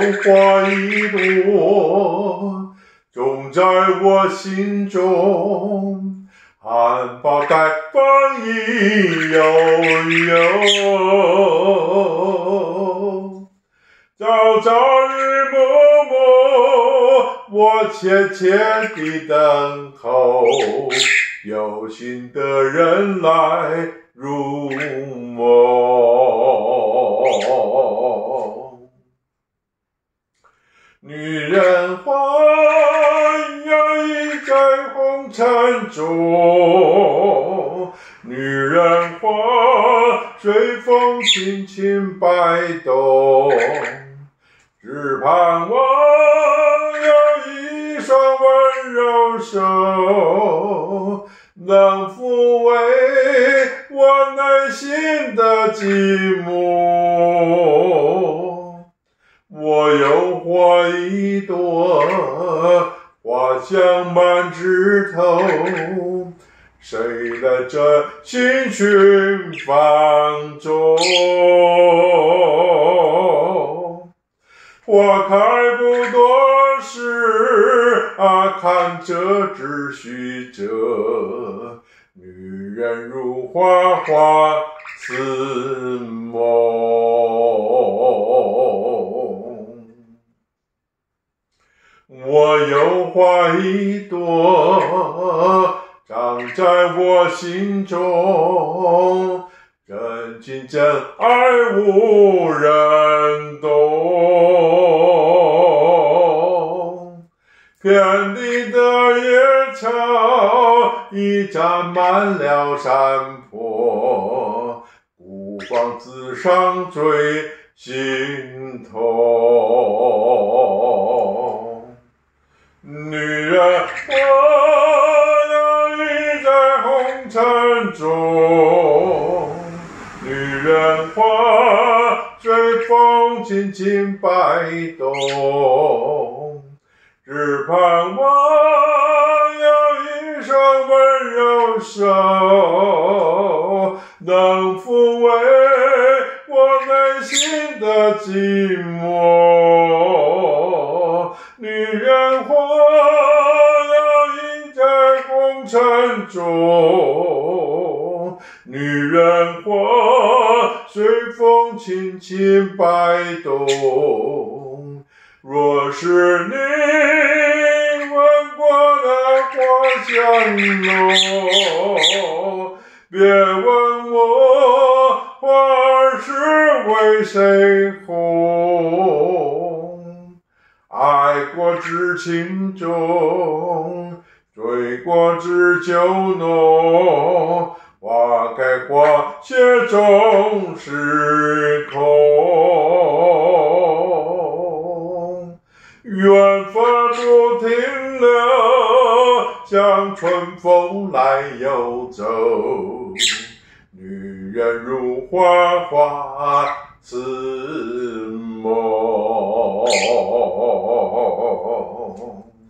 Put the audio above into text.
花一朵，种在我心中，含苞待放意悠悠。朝朝日暮暮，我切切地等候，有心的人来入梦。女人花摇曳在红尘中，女人花随风轻轻摆动，只盼望有一双温柔手，能抚慰我内心的寂寞。我有花一朵，花香满枝头，谁来这寻寻访中？花开不多时，看着只须折，女人如花，花似梦。我有花一朵，长在我心中，真情真爱无人懂。遍地的野草已占满了山坡，孤芳自赏最心痛。女人花摇曳在红尘中，女人花随风轻轻摆动，只盼望有一双温柔手，能抚慰我内心的寂寞。女人花摇曳在红尘中，女人花随风轻轻摆动。若是你闻过那花香浓，别问我花儿是为谁红。爱过知情重，追过知酒浓，花开花谢终是空。缘分不停留，像春风来又走，女人如花，花似梦。